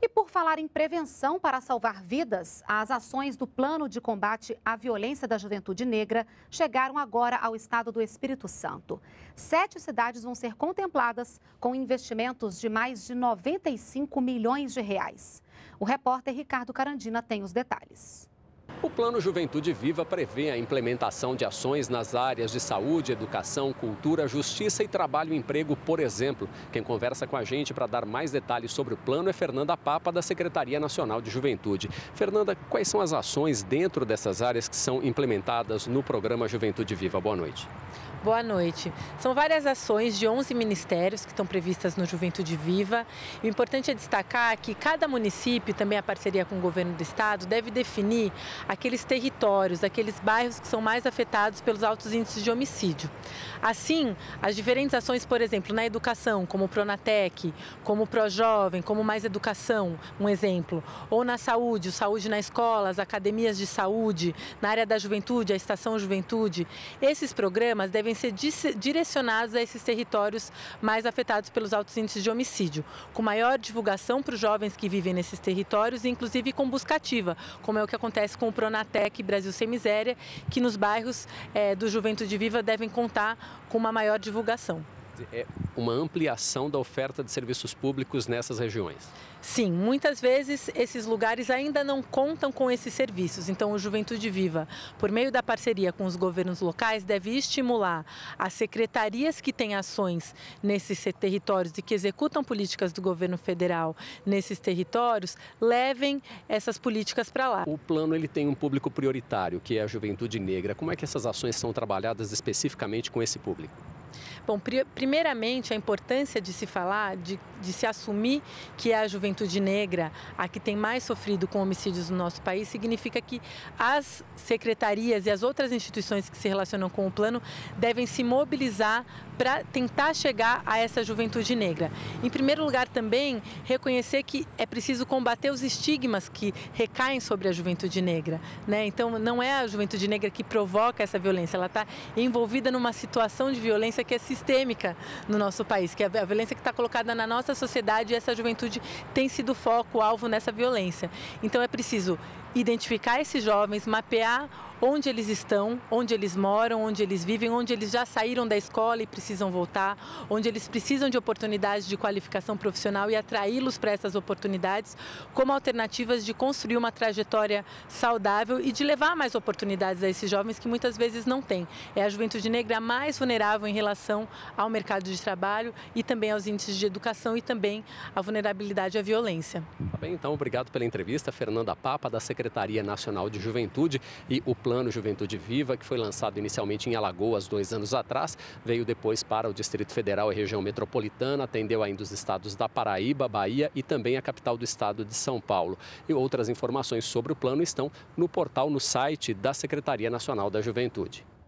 E por falar em prevenção para salvar vidas, as ações do Plano de Combate à Violência da Juventude Negra chegaram agora ao estado do Espírito Santo. 7 cidades vão ser contempladas com investimentos de mais de 95 milhões de reais. O repórter Ricardo Carandina tem os detalhes. O Plano Juventude Viva prevê a implementação de ações nas áreas de saúde, educação, cultura, justiça e trabalho e emprego, por exemplo. Quem conversa com a gente para dar mais detalhes sobre o plano é Fernanda Papa, da Secretaria Nacional de Juventude. Fernanda, quais são as ações dentro dessas áreas que são implementadas no programa Juventude Viva? Boa noite. Boa noite. São várias ações de 11 ministérios que estão previstas no Juventude Viva. O importante é destacar que cada município, também a parceria com o governo do estado, deve definir aqueles territórios, aqueles bairros que são mais afetados pelos altos índices de homicídio. Assim, as diferentes ações, por exemplo, na educação, como o Pronatec, como o Projovem, como Mais Educação, um exemplo, ou na saúde, o Saúde na Escola, as academias de saúde, na área da juventude, a Estação Juventude, esses programas devem ser direcionados a esses territórios mais afetados pelos altos índices de homicídio, com maior divulgação para os jovens que vivem nesses territórios, inclusive com busca ativa, como é o que acontece com o Pronatec Brasil Sem Miséria, que nos bairros do Juventude Viva devem contar com uma maior divulgação. É uma ampliação da oferta de serviços públicos nessas regiões. Sim, muitas vezes esses lugares ainda não contam com esses serviços. Então, o Juventude Viva, por meio da parceria com os governos locais, deve estimular as secretarias que têm ações nesses territórios e que executam políticas do governo federal nesses territórios, levem essas políticas para lá. O plano ele tem um público prioritário, que é a juventude negra. Como é que essas ações são trabalhadas especificamente com esse público? Bom, primeiramente, a importância de se falar, de se assumir que é a juventude negra a que tem mais sofrido com homicídios no nosso país, significa que as secretarias e as outras instituições que se relacionam com o plano devem se mobilizar para tentar chegar a essa juventude negra. Em primeiro lugar, também, reconhecer que é preciso combater os estigmas que recaem sobre a juventude negra, né? Então, não é a juventude negra que provoca essa violência, ela está envolvida numa situação de violência que é sistêmica no nosso país, que é a violência que está colocada na nossa sociedade, e essa juventude tem sido foco, alvo nessa violência. Então é preciso identificar esses jovens, mapear onde eles estão, onde eles moram, onde eles vivem, onde eles já saíram da escola e precisam voltar, onde eles precisam de oportunidades de qualificação profissional e atraí-los para essas oportunidades como alternativas de construir uma trajetória saudável e de levar mais oportunidades a esses jovens que muitas vezes não têm. É a juventude negra mais vulnerável em relação ao mercado de trabalho e também aos índices de educação e também à vulnerabilidade à violência. Tá bem, então, obrigado pela entrevista, Fernanda Papa, da Secretaria Nacional de Juventude. E o Plano Juventude Viva, que foi lançado inicialmente em Alagoas 2 anos atrás, veio depois para o Distrito Federal e região metropolitana, atendeu ainda os estados da Paraíba, Bahia e também a capital do estado de São Paulo. E outras informações sobre o plano estão no portal, no site da Secretaria Nacional da Juventude.